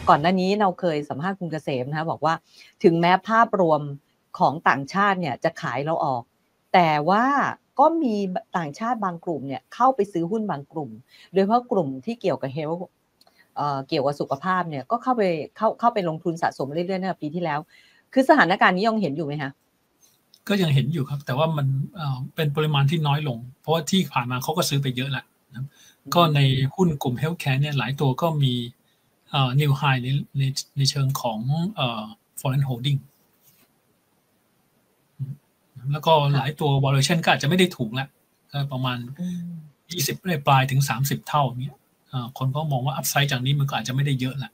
ก่อนหน้านี้เราเคยสัมภาษณ์คุณเกษมนะคะบอกว่าถึงแม้ภาพรวมของต่างชาติเนี่ยจะขายเราออกแต่ว่าก็มีต่างชาติบางกลุ่มเนี่ยเข้าไปซื้อหุ้นบางกลุ่มโดยเฉพาะกลุ่มที่เกี่ยวกับ health เกี่ยวกับสุขภาพเนี่ยก็เข้าไปลงทุนสะสมเรื่อยๆในปีที่แล้วคือสถานการณ์นี้ยังเห็นอยู่ไหมคะก็ยังเห็นอยู่ครับแต่ว่ามันเป็นปริมาณที่น้อยลงเพราะว่าที่ผ่านมาเขาก็ซื้อไปเยอะแล้วนะก็ในหุ้นกลุ่ม healthcare เนี่ยหลายตัวก็มีnew high ในเชิงของforeign holding แล้วก็หลายตัว valuation ก็อาจจะไม่ได้ถูกแล้วก็ประมาณ20ปลายถึง30เท่าเนี้ยคนก็มองว่า upside จากนี้มันก็อาจจะไม่ได้เยอะละ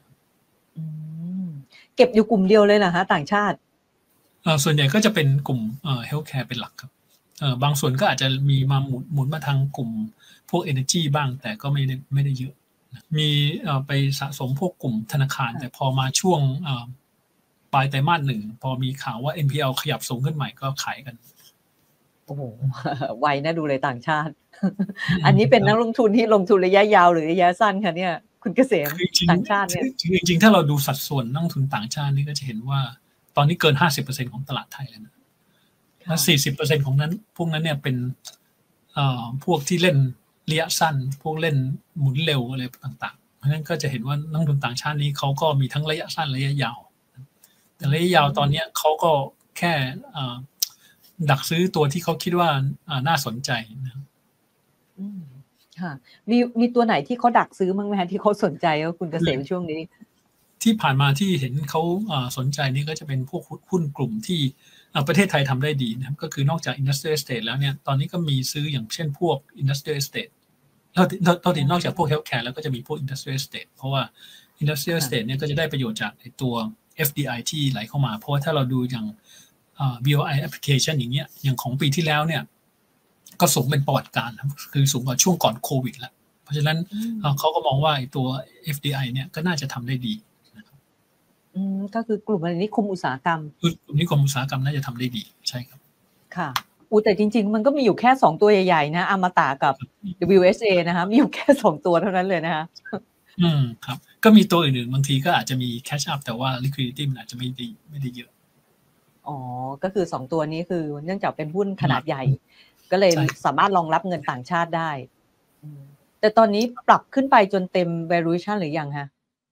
เก็บอยู่กลุ่มเดียวเลยเหรอคะต่างชาติส่วนใหญ่ก็จะเป็นกลุ่มhealthcare เป็นหลักครับบางส่วนก็อาจจะมีมาหมุนมาทางกลุ่มพวก energy บ้างแต่ก็ไม่ได้เยอะมีไปสะสมพวกกลุ่มธนาคารแต่พอมาช่วงปลายไตรมาส1พอมีข่าวว่า NPL ขยับสูงขึ้นใหม่ก็ขายกันโอ้โหไวนะดูเลยต่างชาติอันนี้เป็นนักลงทุนที่ลงทุนระยะยาวหรือระยะสั้นคะเนี่ยคุณเกษมต่างชาติเนี่ยจริงถ้าเราดูสัดส่วนนักลงทุนต่างชาตินี่ก็จะเห็นว่าตอนนี้เกิน 50% ของตลาดไทยแล้วนะและ 40% ของนั้นพวกนั้นเนี่ยเป็นพวกที่เล่นระยะสั้นพวกเล่นหมุนเร็วอะไรต่างๆเพราะฉะนั้นก็จะเห็นว่านักลงทุนต่างชาตินี้เขาก็มีทั้งระยะสั้นระยะยาวแต่ระยะยาวตอนนี้เขาก็แค่ดักซื้อตัวที่เขาคิดว่าน่าสนใจนะค่ะมีตัวไหนที่เขาดักซื้อมั้งไหมคะที่เขาสนใจว่าคุณเกษมช่วงนี้ที่ผ่านมาที่เห็นเขาสนใจนี่ก็จะเป็นพวกหุ้นกลุ่มที่ประเทศไทยทำได้ดีนะครับก็คือนอกจาก Industrial Estate แล้วเนี่ยตอนนี้ก็มีซื้ออย่างเช่นพวก Industrial Estate นอกจากพวก Healthcare แล้วก็จะมีพวก Industrial Estate เพราะว่า Industrial Estate เนี่ยก็จะได้ประโยชน์จากตัว FDI ที่ไหลเข้ามาเพราะว่าถ้าเราดูอย่างBOI application อย่างเงี้ยอย่างของปีที่แล้วเนี่ยก็สูงเป็นประวัติการคือสูงกว่าช่วงก่อนโควิดแล้วเพราะฉะนั้นเขาก็มองว่าตัว FDI เนี่ยก็น่าจะทำได้ดีก็คือกลุ่มนิคมอุตสาหกรรมกลุ่มนิคมอุตสาหกรรมน่าจะทำได้ดีใช่ครับค่ะแต่จริงๆมันก็มีอยู่แค่2ตัวใหญ่ๆนะอมตะกับ WSA นะคะมีอยู่แค่2ตัวเท่านั้นเลยนะคะครับก็มีตัวอื่นๆบางทีก็อาจจะมี catch up แต่ว่า liquidity มันอาจจะไม่ได้เยอะก็คือ2ตัวนี้คือเนื่องจากเป็นหุ้นขนาดใหญ่ก็เลยสามารถรองรับเงินต่างชาติได้แต่ตอนนี้ปรับขึ้นไปจนเต็ม valuation หรือยังคะ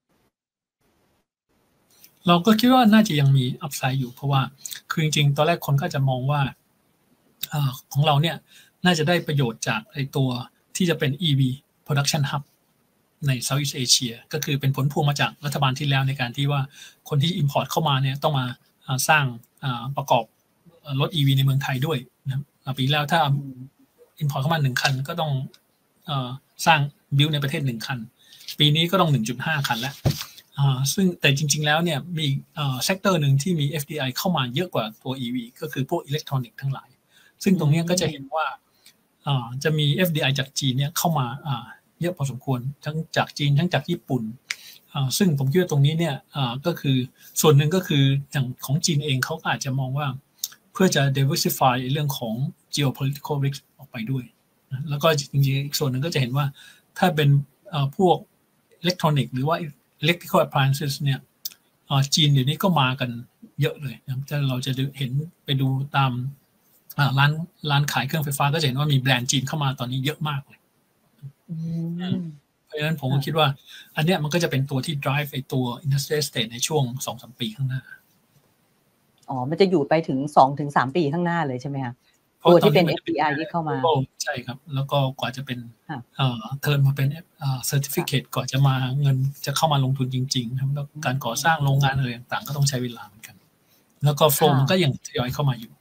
เราก็คิดว่าน่าจะยังมี upside อยู่เพราะว่าคือจริงๆตอนแรกคนก็จะมองว่าของเราเนี่ยน่าจะได้ประโยชน์จากไอ้ตัวที่จะเป็น EV production hub ใน Southeast Asia ก็คือเป็นผลพวงมาจากรัฐบาลที่แล้วในการที่ว่าคนที่ import เข้ามาเนี่ยต้องมาสร้างประกอบรถ EV ในเมืองไทยด้วยนะปีแล้วถ้า import เข้ามา1คันก็ต้องสร้าง build ในประเทศ1คันปีนี้ก็ต้อง 1.5 คันแล้วซึ่งแต่จริงๆแล้วเนี่ยมีเซกเตอร์หนึ่งที่มี FDI เข้ามาเยอะกว่าตัว EV ก็คือพวกอิเล็กทรอนิกส์ทั้งหลายซึ่งตรงนี้ก็จะเห็นว่าจะมี FDI จากจีนเนี่ยเข้ามาเยอะพอสมควรทั้งจากจีนทั้งจากญี่ปุ่นซึ่งผมคิดว่าตรงนี้เนี่ยก็คือส่วนหนึ่งก็คืออย่างของจีนเองเขาอาจจะมองว่าเพื่อจะ diversify เรื่องของ geopolitical risk ออกไปด้วยแล้วก็จริงๆอีกส่วนหนึ่งก็จะเห็นว่าถ้าเป็นพวกอิเล็กทรอนิกส์หรือว่า electrical appliances เนี่ยจีนเดี๋ยวนี้ก็มากันเยอะเลยเราจะเห็นไปดูตามร้านขายเครื่องไฟฟ้าก็จะเห็นว่ามีแบรนด์จีนเข้ามาตอนนี้เยอะมากเลยเพราะฉะนั้นผมก็คิดว่าอันเนี้ยมันก็จะเป็นตัวที่ drive ไอ้ตัว industrial estate ในช่วง 2-3 ปีข้างหน้ามันจะอยู่ไปถึง 2-3 ปีข้างหน้าเลยใช่ไหมคะตัวที่เป็น FDI ที่เข้ามาใช่ครับแล้วก็กว่าจะเป็นเทิร์นมาเป็นcertificate ก่อนจะมาเงินจะเข้ามาลงทุนจริงๆแล้วการก่อสร้างโรงงานอะไรต่างๆก็ต้องใช้เวลาเหมือนกันแล้วก็โฟลมันก็ยังทยอยเข้ามาอยู่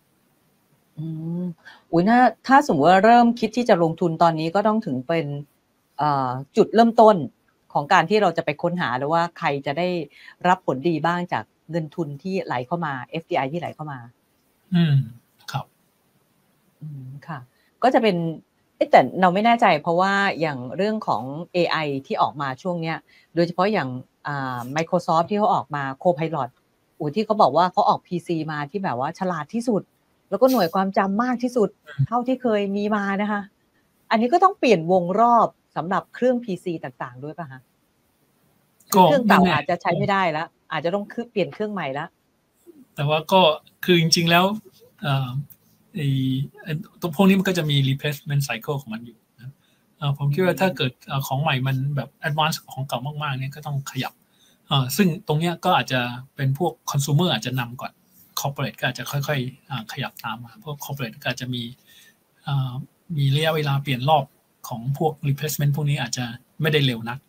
ถ้าสมมติว่าเริ่มคิดที่จะลงทุนตอนนี้ก็ต้องถึงเป็นจุดเริ่มต้นของการที่เราจะไปค้นหาแล้วว่าใครจะได้รับผลดีบ้างจากเงินทุนที่ไหลเข้ามา FDI ที่ไหลเข้ามาครับค่ะก็จะเป็นแต่เราไม่แน่ใจเพราะว่าอย่างเรื่องของ AI ที่ออกมาช่วงเนี้ยโดยเฉพาะอย่างMicrosoft ที่เขาออกมา Copilot ที่เขาบอกว่าเขาออก PC มาที่แบบว่าฉลาดที่สุดแล้วก็หน่วยความจำมากที่สุดเท่าที่เคยมีมานะคะอันนี้ก็ต้องเปลี่ยนวงรอบสำหรับเครื่อง PC ต่างๆด้วยป่ะคะคือเครื่องเก่าอาจจะใช้ไม่ได้แล้วอาจจะต้องเปลี่ยนเครื่องใหม่แล้วแต่ว่าก็คือจริงๆแล้วตัวพวกนี้มันก็จะมี replacement cycle ของมันอยู่นะผมคิดว่าถ้าเกิดของใหม่มันแบบ advance ของเก่ามากๆเนี่ยก็ต้องขยับซึ่งตรงเนี้ยก็อาจจะเป็นพวก consumer อาจจะนำก่อน corporate ก็อาจจะค่อยๆขยับตามมาพวก corporate ก็อาจจะมีระยะเวลาเปลี่ยนรอบของพวก replacement พวกนี้อาจจะไม่ได้เร็วนัก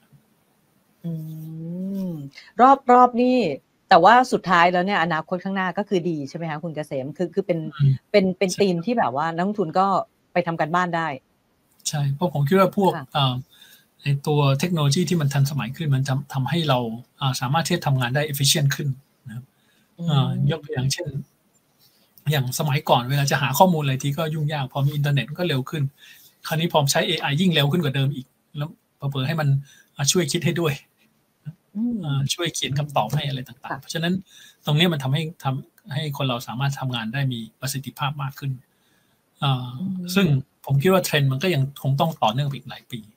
รอบนี่แต่ว่าสุดท้ายแล้วเนี่ยอนาคตข้างหน้าก็คือดีใช่ไหมคะคุณเกษมคือเป็นธีมที่แบบว่านักลงทุนก็ไปทำกันบ้านได้ใช่เพราะผมคิดว่าพวกในตัวเทคโนโลยีที่มันทันสมัยขึ้นมันจะทำให้เราสามารถที่จะทำงานได้ efficient ขึ้นนะครับยกตัวอย่างเช่นอย่างสมัยก่อนเวลาจะหาข้อมูลอะไรทีก็ยุ่งยากพอมีอินเทอร์เน็ตก็เร็วขึ้นคราวนี้พอใช้ AI ยิ่งเร็วขึ้นกว่าเดิมอีกแล้วเผลอให้มันช่วยคิดให้ด้วยช่วยเขียนคำตอบให้อะไรต่างๆเพราะฉะนั้นตรงนี้มันทำให้คนเราสามารถทำงานได้มีประสิทธิภาพมากขึ้นซึ่งผมคิดว่าเทรนด์มันก็ยังคงต้องต่อเนื่องไปอีกหลายปี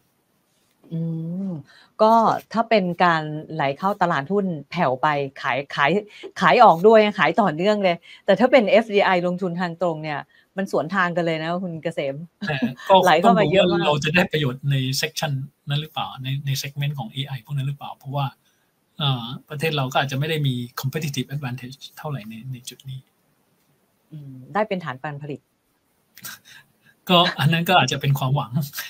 ก็ถ้าเป็นการไหลเข้าตลาดหุ้นแผ่วไปขายออกด้วยขายต่อเนื่องเลยแต่ถ้าเป็น FDI ลงทุนทางตรงเนี่ยมันสวนทางกันเลยนะคุณเกษมไหลเข้ามาเยอะมากเราจะได้ประโยชน์ในเซกชันนั้นหรือเปล่าในเซกเมนต์ของ AI พวกนั้นหรือเปล่าเพราะว่าประเทศเราก็อาจจะไม่ได้มี competitive advantage เท่าไหร่ในจุดนี้ได้เป็นฐานการผลิตก็อันนั้นก็อาจจะเป็นความหวัง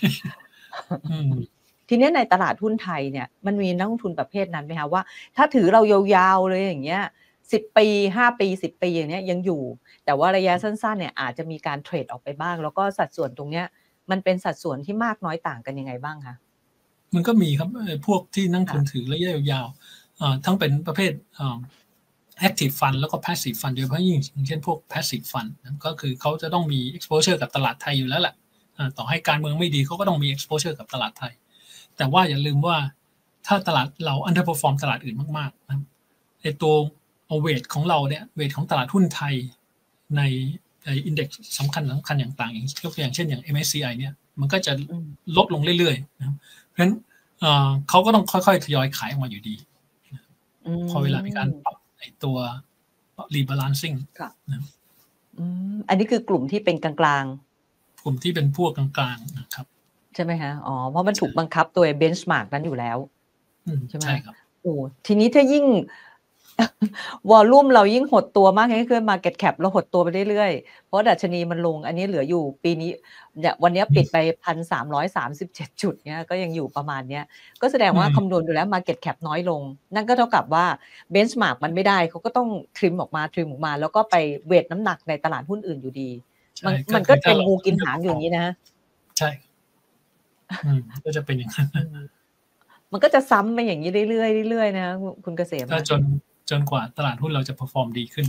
ทีนี้ในตลาดหุ้นไทยเนี่ยมันมีนักลงทุนประเภทนั้นไหมคะว่าถ้าถือเรายาวๆเลยอย่างเงี้ย10 ปี5 ปี10 ปีอย่างเนี้ยยังอยู่แต่ว่าระยะสั้นๆเนี่ยอาจจะมีการเทรดออกไปบ้างแล้วก็สัดส่วนตรงเนี้ยมันเป็นสัดส่วนที่มากน้อยต่างกันยังไงบ้างคะมันก็มีครับพวกที่นักทุนถือระยะยาวทั้งเป็นประเภทactive fund แล้วก็ passive fund โดยเฉพาะยิ่งเช่นพวก passive fund ก็คือเขาจะต้องมี exposure กับตลาดไทยอยู่แล้วแหละต่อให้การเมืองไม่ดีเขาก็ต้องมี exposure กับตลาดไทยแต่ว่าอย่าลืมว่าถ้าตลาดเรา underperform ตลาดอื่นมากๆนะไอตัวเวทของเราเนี่ยเวทของตลาดหุ้นไทยในอินเด็กซ์สำคัญอย่างต่างอย่างยกตัวอย่างเช่นอย่าง MSCI เนี่ยมันก็จะลดลงเรื่อยๆนะครับเพราะฉะนั้นเขาก็ต้องค่อยๆทยอยขายออกมาอยู่ดีพอเวลามีการปรับไอตัว rebalancing อันนี้คือกลุ่มที่เป็นกลางๆกลุ่มที่เป็นพวกกลางๆนะครับใช่ไหมคะอ๋อเพราะมันถูกบังคับตัวเบนช์มาร์กนั้นอยู่แล้วใช่ไหมใช่ครับโอ้ทีนี้ถ้ายิ่งวอลลุ่มเรายิ่งหดตัวมากขึ้น market cap เราหดตัวไปเรื่อยๆเพราะดัชนีมันลงอันนี้เหลืออยู่ปีนี้เนี่ยวันนี้ปิดไป 1,337 จุดเนี่ยก็ยังอยู่ประมาณเนี้ยก็แสดงว่าคำนวณดูแล้ว market cap น้อยลงนั่นก็เท่ากับว่า benchmark มันไม่ได้เขาก็ต้องทริมออกมาแล้วก็ไปเวทน้ำหนักในตลาดหุ้นอื่นอยู่ดีมันก็เป็นงูกินหางอยู่อย่างนี้นะใช่ก็จะเป็นอย่างนั้นมันก็จะซ้ำไปอย่างนี้เรื่อยๆนะคุณเกษมก็จนกว่าตลาดหุ้นเราจะเพอร์ฟอร์มดีขึ้น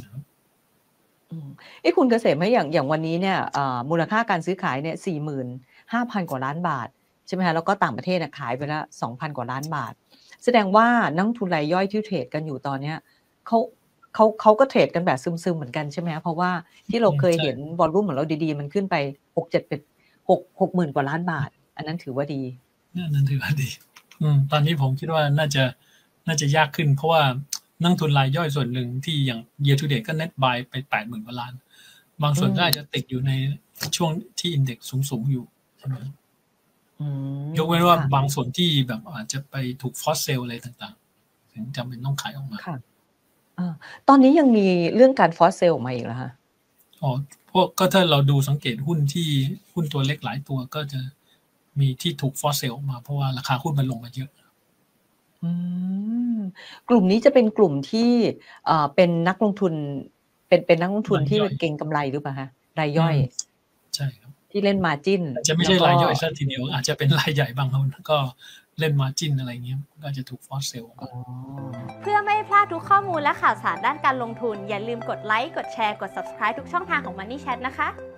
คุณเกษมให้อย่างวันนี้เนี่ยมูลค่าการซื้อขายเนี่ย 45,000 กว่าล้านบาทใช่ไหมคะแล้วก็ต่างประเทศขายไปละ 2,000 กว่าล้านบาทแสดงว่านักทุนรายย่อยที่เทรดกันอยู่ตอนนี้เขาก็เทรดกันแบบซึมๆเหมือนกันใช่ไหมคะเพราะว่าที่เราเคยเห็นวอลลุ่มของเราดีๆมันขึ้นไป 60,000 กว่าล้านบาทอันนั้นถือว่าดีนั่นถือว่าดีตอนนี้ผมคิดว่าน่าจะยากขึ้นเพราะว่านักทุนรายย่อยส่วนหนึ่งที่อย่าง year to date ก็ net buy ไป 80,000 กว่าล้านบางส่วนก็อาจจะติดอยู่ในช่วงที่ index สูงอยู่ใช่ไหมยกเว้นว่าบางส่วนที่แบบอาจจะไปถูก force sale อะไรต่างๆถึงจำเป็นต้องขายออกมาตอนนี้ยังมีเรื่องการ force sale ออกมาอีกเหรอคะพวกก็ถ้าเราดูสังเกตหุ้นตัวเล็กหลายตัวก็จะมีที่ถูก force sale ออกมาเพราะว่าราคาหุ้นมันลงมาเยอะกลุ่มนี้จะเป็นกลุ่มที่เป็นนักลงทุนเป็นนักลงทุนที่เก็งกำไรหรือเปล่าคะรายย่อยใช่ครับที่เล่น margin จะไม่ใช่รายย่อยซะทีเดียวอาจจะเป็นรายใหญ่บางคนก็เล่น margin อะไรเงี้ยก็จะถูก force sale เพื่อไม่พลาดทุกข้อมูลและข่าวสารด้านการลงทุนอย่าลืมกดไลค์กดแชร์กด Subscribe ทุกช่องทางของ Money Chat นะคะ